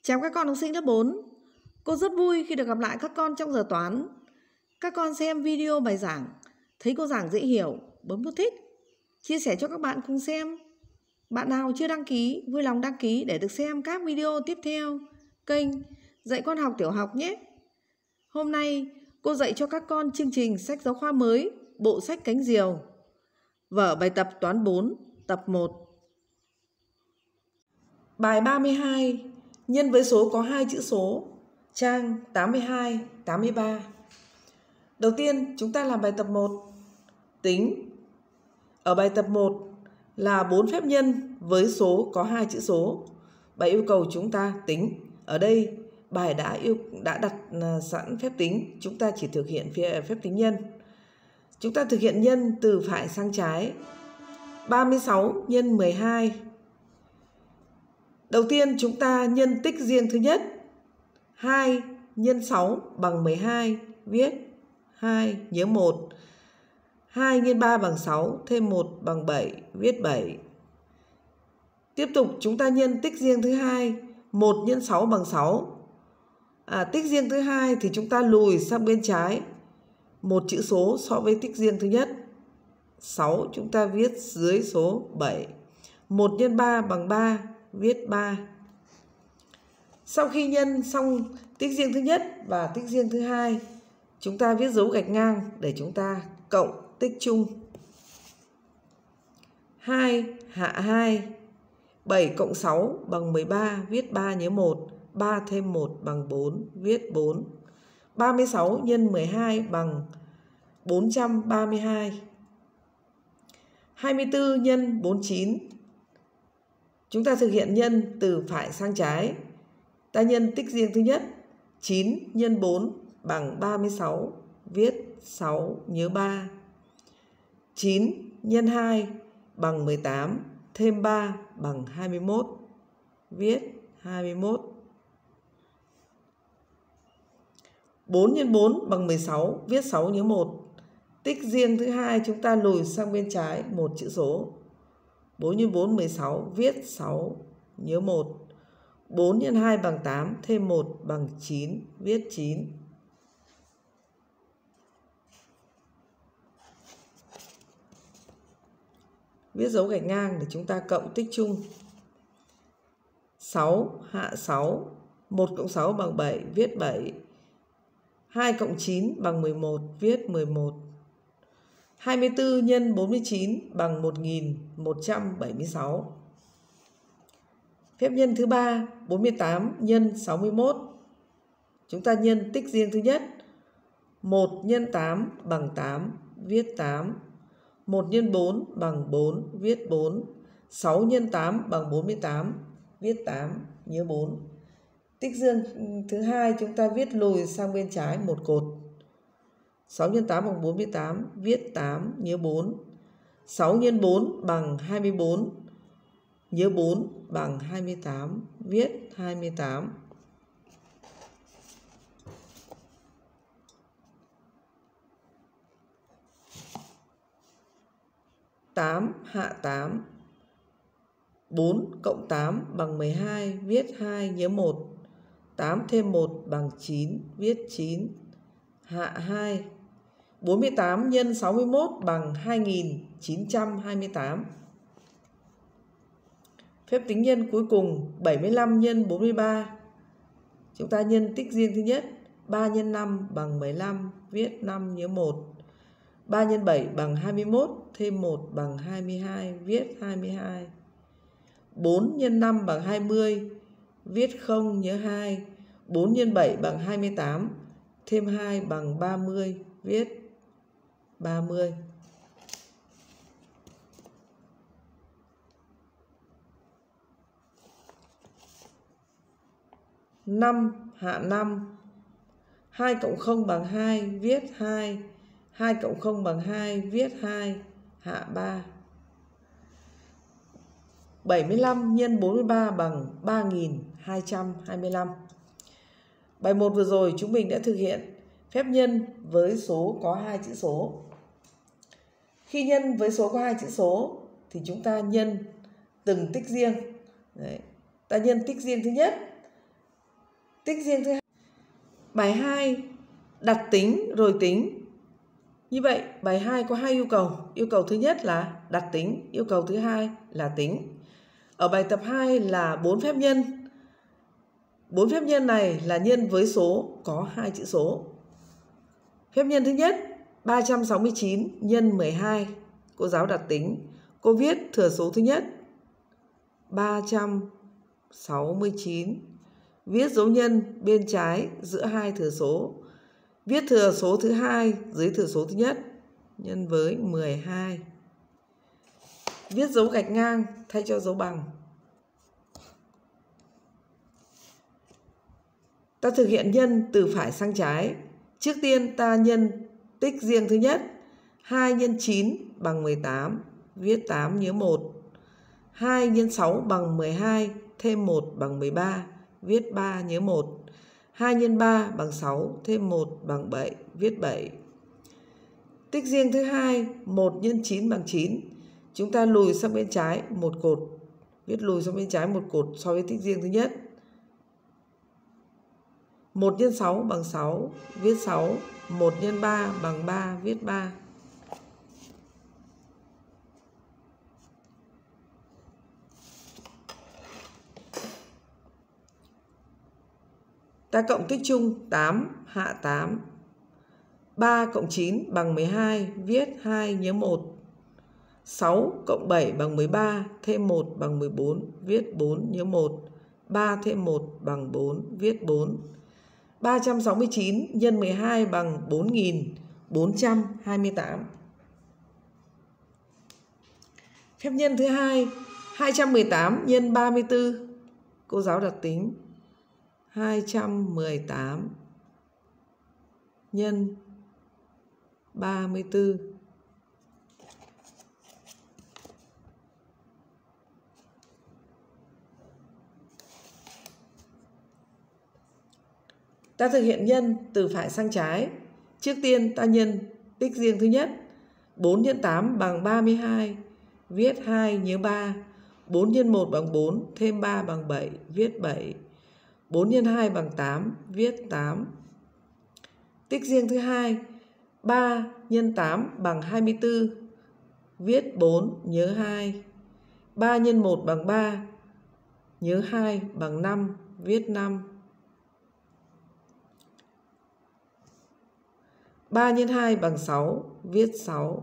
Chào các con học sinh lớp 4. Cô rất vui khi được gặp lại các con trong giờ toán. Các con xem video bài giảng, thấy cô giảng dễ hiểu, bấm nút thích, chia sẻ cho các bạn cùng xem. Bạn nào chưa đăng ký, vui lòng đăng ký để được xem các video tiếp theo kênh Dạy Con Học Tiểu học nhé. Hôm nay, cô dạy cho các con chương trình sách giáo khoa mới, bộ sách Cánh Diều, vở bài tập toán 4, tập 1. Bài 32, nhân với số có 2 chữ số, trang 82, 83. Đầu tiên, chúng ta làm bài tập 1, tính. Ở bài tập 1 là 4 phép nhân với số có 2 chữ số. Bài yêu cầu chúng ta tính. Ở đây, bài đã đặt sẵn phép tính, chúng ta chỉ thực hiện phép tính nhân. Chúng ta thực hiện nhân từ phải sang trái. 36 nhân 12. Đầu tiên chúng ta nhân tích riêng thứ nhất. 2 nhân 6 bằng 12, viết 2, nhớ 1. 2 nhân 3 bằng 6, thêm 1 bằng 7, viết 7. Tiếp tục chúng ta nhân tích riêng thứ hai. 1 nhân 6 bằng 6. Tích riêng thứ hai thì chúng ta lùi sang bên trái một chữ số so với tích riêng thứ nhất. 6 chúng ta viết dưới số 7. 1 nhân 3 bằng 3, viết 3. Sau khi nhân xong tích riêng thứ nhất và tích riêng thứ hai, chúng ta viết dấu gạch ngang để chúng ta cộng tích chung. 2 hạ 2. 7 cộng 6 bằng 13, viết 3 nhớ 1. 3 thêm 1 bằng 4, viết 4. 36 nhân 12 bằng 432. 24 nhân 49. Chúng ta thực hiện nhân từ phải sang trái. Ta nhân tích riêng thứ nhất. 9 nhân 4 bằng 36, viết 6, nhớ 3. 9 nhân 2 bằng 18, thêm 3 bằng 21, viết 21. 4 nhân 4 bằng 16, viết 6 nhớ 1. Tích riêng thứ hai chúng ta lùi sang bên trái một chữ số. 4 nhân 4 16, viết 6 nhớ 1. 4 nhân 2 bằng 8, thêm 1 bằng 9, viết 9. Viết dấu gạch ngang để chúng ta cộng tích chung. 6 hạ 6. 1 cộng 6 bằng 7, viết 7. 2 cộng 9 bằng 11, viết 11. 24 nhân 49 bằng 1176. Phép nhân thứ 3, 48 nhân 61. Chúng ta nhân tích riêng thứ nhất. 1 nhân 8 bằng 8, viết 8. 1 nhân 4 bằng 4, viết 4. 6 nhân 8 bằng 48, viết 8, nhớ 4. Tích riêng thứ hai chúng ta viết lùi sang bên trái một cột. 6 nhân 8 bằng 48, viết 8, nhớ 4. 6 nhân 4 bằng 24, nhớ 4 bằng 28, viết 28. Tám hạ 8. 4 cộng 8 bằng 12, viết 2, nhớ 1. 8 thêm 1 bằng 9, viết 9. Hạ 2. 48 nhân 61 bằng 2928. Phép tính nhân cuối cùng 75 nhân 43. Chúng ta nhân tích riêng thứ nhất. 3 nhân 5 bằng 15, viết 5 nhớ 1. 3 nhân 7 bằng 21, thêm 1 bằng 22, viết 22. 4 nhân 5 bằng 20, viết 0 nhớ 2. 4 nhân 7 bằng 28, thêm 2 bằng 30, viết 30. 5 hạ 5. 2 cộng 0 bằng 2, viết 2. 2 cộng 0 bằng 2, viết 2, hạ 3. 75 nhân 43 bằng 3225. Bài 1 vừa rồi chúng mình đã thực hiện phép nhân với số có 2 chữ số. Khi nhân với số có 2 chữ số thì chúng ta nhân từng tích riêng. Đấy. Ta nhân tích riêng thứ nhất. Tích riêng thứ hai. Bài 2 đặt tính rồi tính. Như vậy bài 2 có 2 yêu cầu. Yêu cầu thứ nhất là đặt tính, yêu cầu thứ hai là tính. Ở bài tập 2 là 4 phép nhân. 4 phép nhân này là nhân với số có 2 chữ số. Phép nhân thứ nhất 369 nhân 12. Cô giáo đặt tính. Cô viết thừa số thứ nhất 369, viết dấu nhân bên trái giữa hai thừa số. Viết thừa số thứ hai dưới thừa số thứ nhất nhân với 12. Viết dấu gạch ngang thay cho dấu bằng. Ta thực hiện nhân từ phải sang trái. Trước tiên ta nhân tích riêng thứ nhất. 2 nhân 9 bằng 18, viết 8 nhớ 1. 2 nhân 6 bằng 12, thêm 1 bằng 13, viết 3 nhớ 1. 2 nhân 3 bằng 6, thêm 1 bằng 7, viết 7. Tích riêng thứ hai, 1 nhân 9 bằng 9. Chúng ta lùi sang bên trái một cột, viết lùi sang bên trái một cột so với tích riêng thứ nhất. 1 nhân 6 bằng 6, viết 6. 1 nhân 3 bằng 3, viết 3. Ta cộng tích chung 8 hạ 8. 3 cộng 9 bằng 12, viết 2 nhớ 1. 6 cộng 7 bằng 13, thêm 1 bằng 14, viết 4 nhớ 1. 3 thêm 1 bằng 4, viết 4. 369 nhân 12 bằng 4428. Phép nhân thứ hai 218 nhân 34. Cô giáo đặt tính 218 nhân 34. Ta thực hiện nhân từ phải sang trái. Trước tiên ta nhân tích riêng thứ nhất. 4 nhân 8 bằng 32, viết 2 nhớ 3. 4 nhân 1 bằng 4, thêm 3 bằng 7, viết 7. 4 nhân 2 bằng 8, viết 8. Tích riêng thứ hai, 3 nhân 8 bằng 24, viết 4 nhớ 2. 3 nhân 1 bằng 3, nhớ 2 bằng 5, viết 5. 3 nhân 2 bằng 6, viết 6.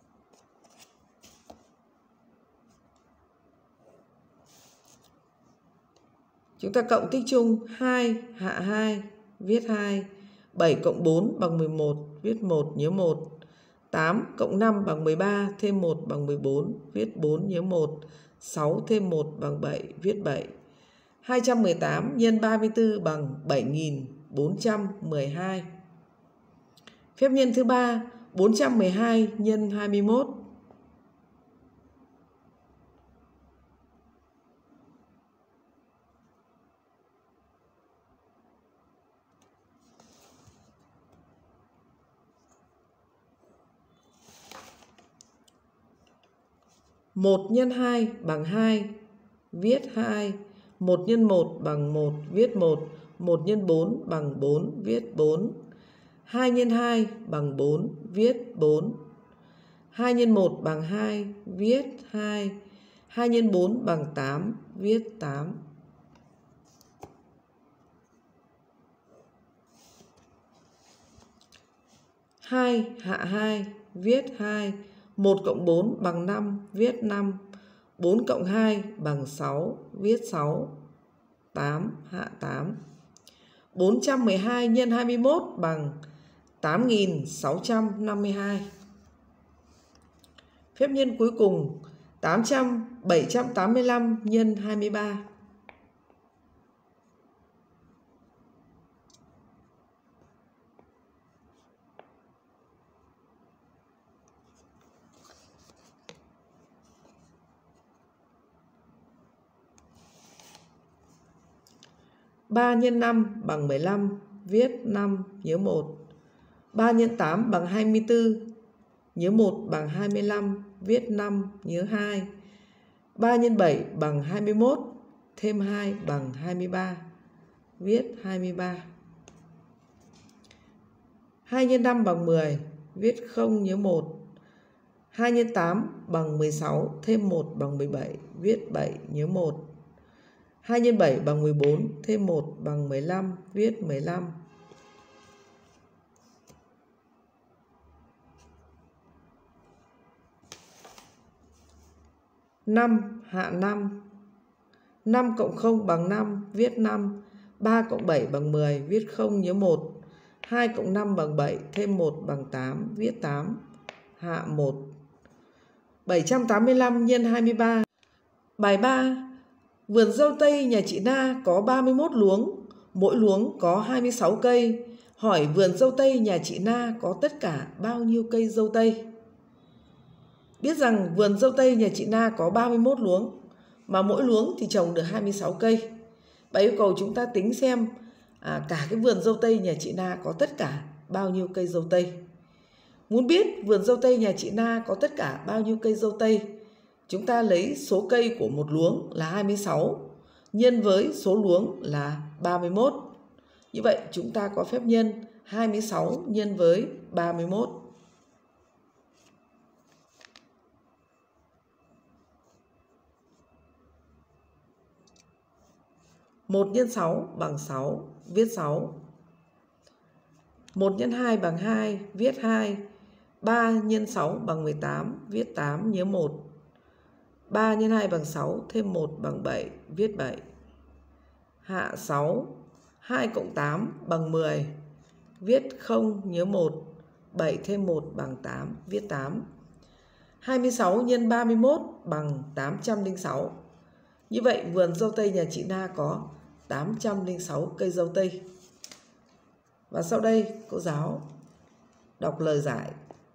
Chúng ta cộng tích chung 2 hạ 2, viết 2. 7 cộng 4 bằng 11, viết 1 nhớ 1. 8 cộng 5 bằng 13, thêm 1 bằng 14, viết 4 nhớ 1. 6 thêm 1 bằng 7, viết 7. 218 nhân 34 bằng 7412. Phép nhân thứ ba 412 nhân 21. Một nhân 2 bằng 2, viết 2. 1 nhân 1 bằng 1, viết 1. 1 nhân 4 bằng 4, viết 4. 2 nhân 2 bằng 4, viết 4. 2 nhân 1 bằng 2, viết 2. 2 nhân 4 bằng 8, viết 8. Hai hạ 2, viết 2. 1 cộng 4 bằng 5, viết 5. 4 cộng 2 bằng 6, viết 6. 8 hạ 8. 412 nhân 21 bằng 8652. Phép nhân cuối cùng 785 nhân 23. Ba nhân 5 bằng 15, viết 5 nhớ 1. 3 nhân 8 bằng 24, nhớ 1 bằng 25, viết 5 nhớ 2. 3 nhân 7 bằng 21, thêm 2 bằng 23, viết 23. 2 x 5 bằng 10, viết 0 nhớ 1. 2 x 8 bằng 16, thêm 1 bằng 17, viết 7 nhớ 1. 2 x 7 bằng 14, thêm 1 bằng 15, viết 15. 5 hạ 5. 5 cộng 0 bằng 5, viết 5. 3 cộng 7 bằng 10, viết 0 nhớ 1. 2 cộng 5 bằng 7, thêm 1 bằng 8, viết 8. Hạ 1. 785 nhân 23. Bài 3. Vườn dâu tây nhà chị Na có 31 luống, mỗi luống có 26 cây. Hỏi vườn dâu tây nhà chị Na có tất cả bao nhiêu cây dâu tây? Biết rằng vườn dâu tây nhà chị Na có 31 luống, mà mỗi luống thì trồng được 26 cây. Bà yêu cầu chúng ta tính xem cả cái vườn dâu tây nhà chị Na có tất cả bao nhiêu cây dâu tây. Muốn biết vườn dâu tây nhà chị Na có tất cả bao nhiêu cây dâu tây, chúng ta lấy số cây của một luống là 26 nhân với số luống là 31. Như vậy chúng ta có phép nhân 26 nhân với 31. 1 x 6 bằng 6, viết 6. 1 x 2 bằng 2, viết 2. 3 x 6 bằng 18, viết 8 nhớ 1. 3 x 2 bằng 6, thêm 1 bằng 7, viết 7. Hạ 6. 2 cộng 8 bằng 10, viết 0 nhớ 1. 7 thêm 1 bằng 8, viết 8. 26 x 31 bằng 806. Như vậy vườn dâu tây nhà chị Na có 806 cây dâu tây. Và sau đây cô giáo đọc lời giải.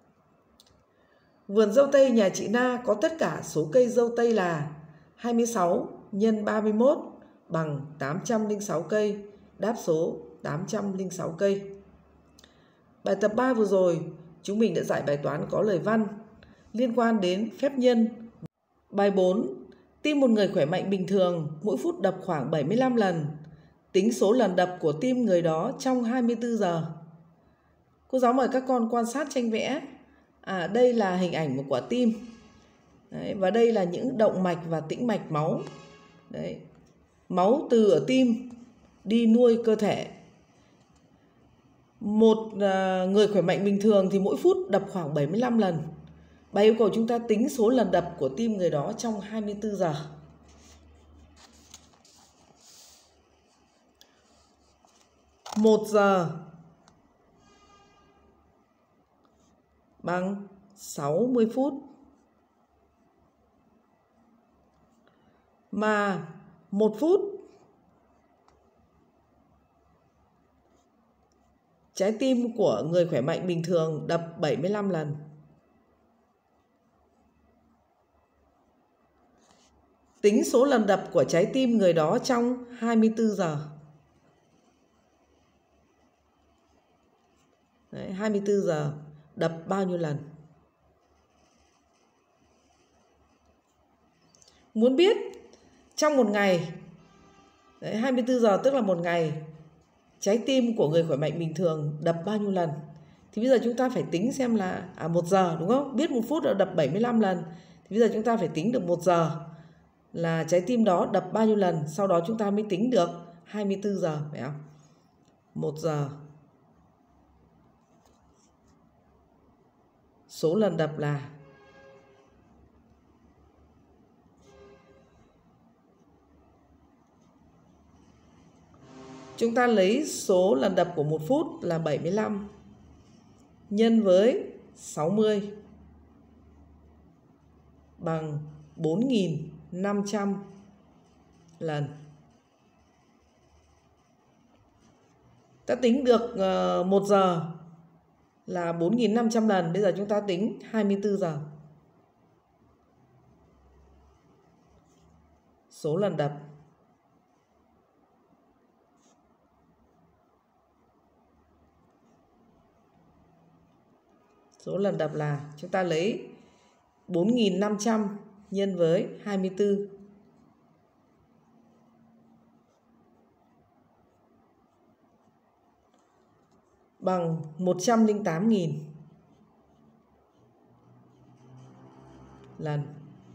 Vườn dâu tây nhà chị Na có tất cả số cây dâu tây là 26 x 31 bằng 806 cây, đáp số 806 cây. Bài tập 3 vừa rồi, chúng mình đã giải bài toán có lời văn liên quan đến phép nhân. Bài 4, tim một người khỏe mạnh bình thường mỗi phút đập khoảng 75 lần. Tính số lần đập của tim người đó trong 24 giờ. Cô giáo mời các con quan sát tranh vẽ. Đây là hình ảnh một quả tim. Đấy, và đây là những động mạch và tĩnh mạch máu. Đấy. Máu từ ở tim đi nuôi cơ thể. Một người khỏe mạnh bình thường thì mỗi phút đập khoảng 75 lần. Bài yêu cầu chúng ta tính số lần đập của tim người đó trong 24 giờ. Một giờ bằng 60 phút. Mà 1 phút trái tim của người khỏe mạnh bình thường đập 75 lần. Tính số lần đập của trái tim người đó trong 24 giờ. Đấy, 24 giờ đập bao nhiêu lần? Muốn biết trong một ngày, 24 giờ tức là một ngày, trái tim của người khỏe mạnh bình thường đập bao nhiêu lần, thì bây giờ chúng ta phải tính xem là 1 giờ, đúng không? Biết 1 phút là đập 75 lần, thì bây giờ chúng ta phải tính được 1 giờ là trái tim đó đập bao nhiêu lần, sau đó chúng ta mới tính được 24 giờ, phải không? 1 giờ số lần đập là chúng ta lấy số lần đập của 1 phút là 75 nhân với 60 bằng 4.500 lần. Ta tính được 1 giờ là 4.500 lần. Bây giờ chúng ta tính 24 giờ. Số lần đập là chúng ta lấy 4.500 nhân với 24. bằng 108.000 lần.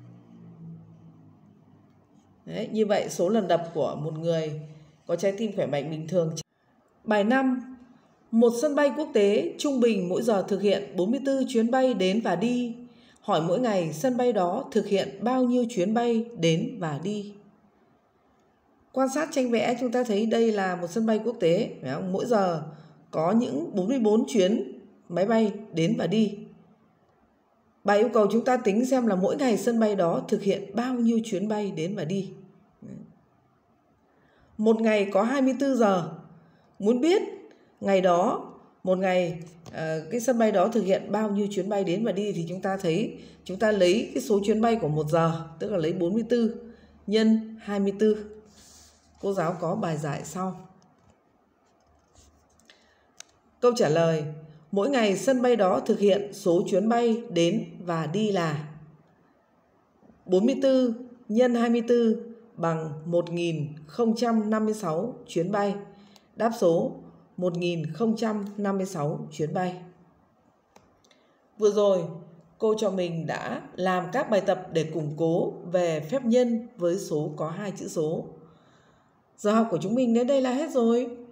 Đấy, như vậy số lần đập của một người có trái tim khỏe mạnh bình thường. Bài 5. Một sân bay quốc tế trung bình mỗi giờ thực hiện 44 chuyến bay đến và đi. Hỏi mỗi ngày sân bay đó thực hiện bao nhiêu chuyến bay đến và đi? Quan sát tranh vẽ chúng ta thấy đây là một sân bay quốc tế, phải không? Mỗi giờ có những 44 chuyến máy bay đến và đi. Bài yêu cầu chúng ta tính xem là mỗi ngày sân bay đó thực hiện bao nhiêu chuyến bay đến và đi. Một ngày có 24 giờ. Muốn biết ngày đó, một ngày cái sân bay đó thực hiện bao nhiêu chuyến bay đến và đi thì chúng ta thấy chúng ta lấy cái số chuyến bay của 1 giờ, tức là lấy 44 nhân 24. Cô giáo có bài giải sau. Câu trả lời: mỗi ngày sân bay đó thực hiện số chuyến bay đến và đi là 44 nhân 24 bằng 1056 chuyến bay. Đáp số 1056 chuyến bay. Vừa rồi, cô cho mình đã làm các bài tập để củng cố về phép nhân với số có 2 chữ số. Giờ học của chúng mình đến đây là hết rồi.